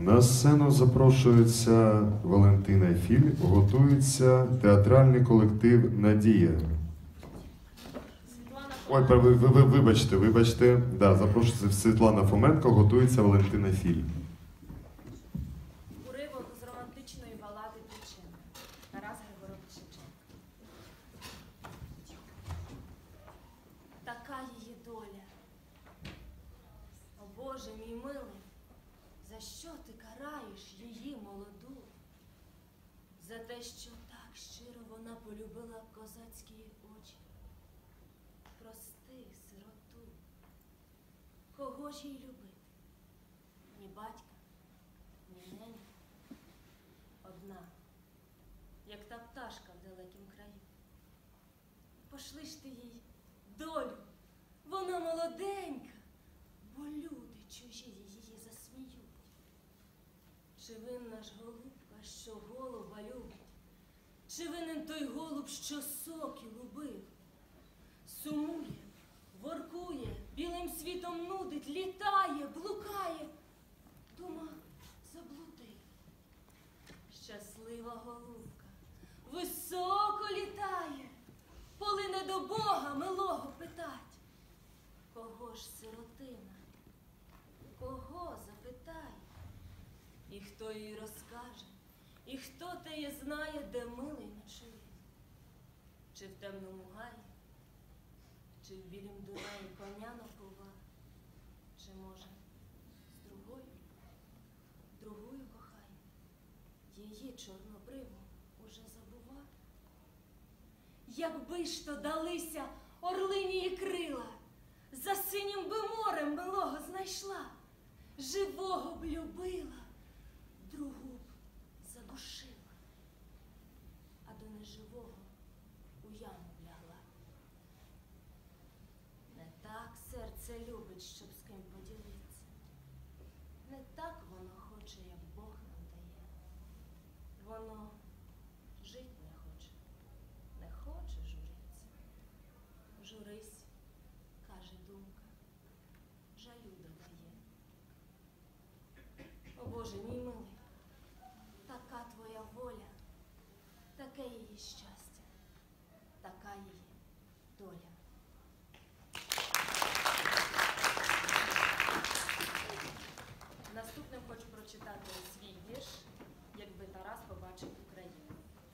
На сцену запрошується Валентина Філь, готується театральний колектив «Надія». Ой, вибачте. Да, запрошується Світлана Фоменко, готується Валентина Філь. Уривок з романтичної балади «Причина». Тарас Григорович Шевченко. Така її доля. О Боже мій милий, за що ти караєш її молоду? За те, що так щиро вона полюбила козацькі очі. Прости, сироту, кого ж їй любити? Ні батька, ні ненька. Одна, як та пташка в далекім краю. Пошли ж ти їй долю, вона молоденька, бо люди чужі її засміють. Чи винна ж голубка, що голуба любить? Чи винен той голуб, що соки любив? Сумує, воркує, білим світом нудить, літає, блукає. Дума заблудив. Щаслива голубка високо літає, полине до Бога милого питать. Кого ж сиротина? Кого запитай? І хто їй розкаже? І хто теє знає, де милий ночує? Чи в темному гаї? Чи в білім Дунаї коня напува? Чи, може, з другою кохає? Її чорнобриву уже забува? Якби ж то далися орлинії крила, за синім би морем милого знайшла, живого б любила, другу б задушила, а до неживого у яму лягла. Не так серце любить, щоб з ким поділитися. Не так воно хоче, як Бог нам дає. Воно жить не хоче журиться. Журись, каже думка, жалю додає. О Боже мій милий, така твоя воля, таке її щастя, така її доля. Наступним хочу прочитати свій вірш «Якби Тарас побачив Україну».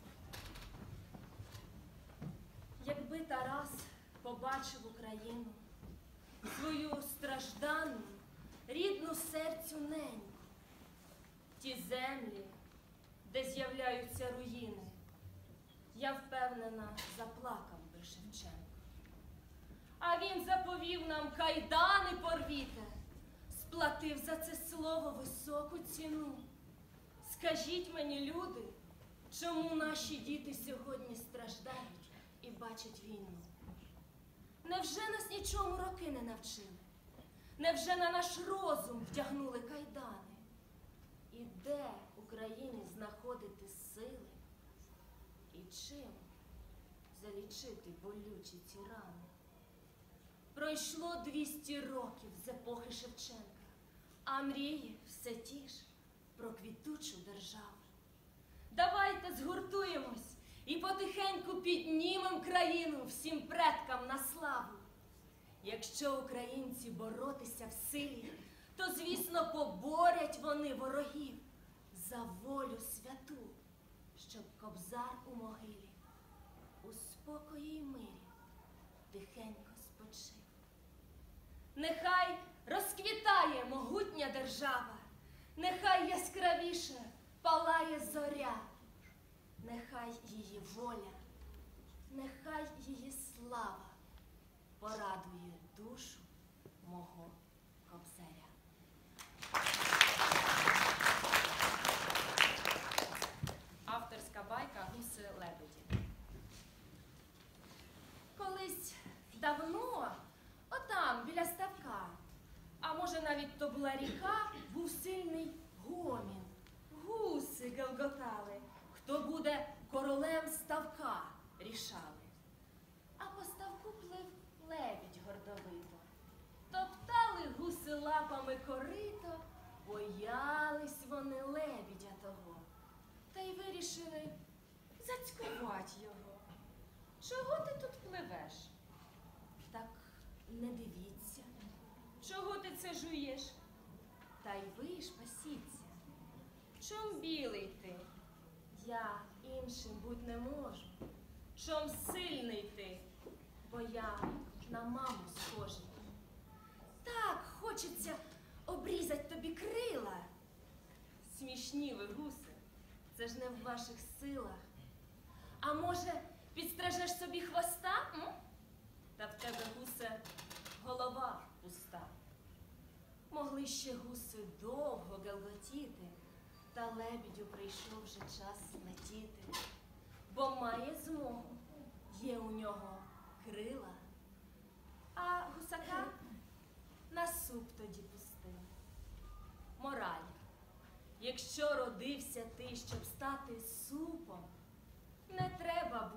Якби Тарас побачив Україну, свою страждану, рідну серцю неньку, ті землі, де з'являються руїни, я впевнена, заплакав би Шевченко. А він заповів нам кайдани порвіте, сплатив за це слово високу ціну. Скажіть мені, люди, чому наші діти сьогодні страждають і бачать війну? Невже нас нічому роки не навчили? Невже на наш розум вдягнули кайдани? І де Україні знаходити сили? І чим залічити болючі ці рани? Пройшло 200 років з епохи Шевченка, а мрії все ті ж про квітучу державу. Давайте згуртуємось і потихеньку піднімем країну всім предкам на славу. Якщо українці боротися в силі, то, звісно, поборять вони ворогів за волю святу, щоб кобзар у могилі у спокої й мирі тихенько спочив. Нехай розквітає могутня держава, нехай яскравіше палає зоря, нехай її воля, нехай її слава порадує душу мого кобзаря. Авторська байка «Гуси-лебеді». Колись давно, отам, біля ставка, а може навіть то була ріка, був сильний гомін. Гуси гелготали, хто буде королем ставка, рішали. А по ставку плив лебідь гордовито. Топтали гуси лапами корито, Боялись вони лебідя того, та й вирішили зацькувати його. Чого ти тут пливеш? Так не дивіться. Чого ти це жуєш? Та й ви ж пасіться. Чом білий ти? Я іншим будь не можу. Чом сильний ти? Бо я на маму схожий. Так хочеться обрізать тобі крила. Смішні ви, гуси, це ж не в ваших силах. А може, підстрижеш собі хвоста? М? Та в тебе, гусе, голова пуста. Могли ще гуси довго галготіти, та лебідю прийшов вже час летіти. Бо має змогу, є у нього крила. А гусака на суп тоді пусти. Мораль. Якщо родився ти, щоб стати супом, не треба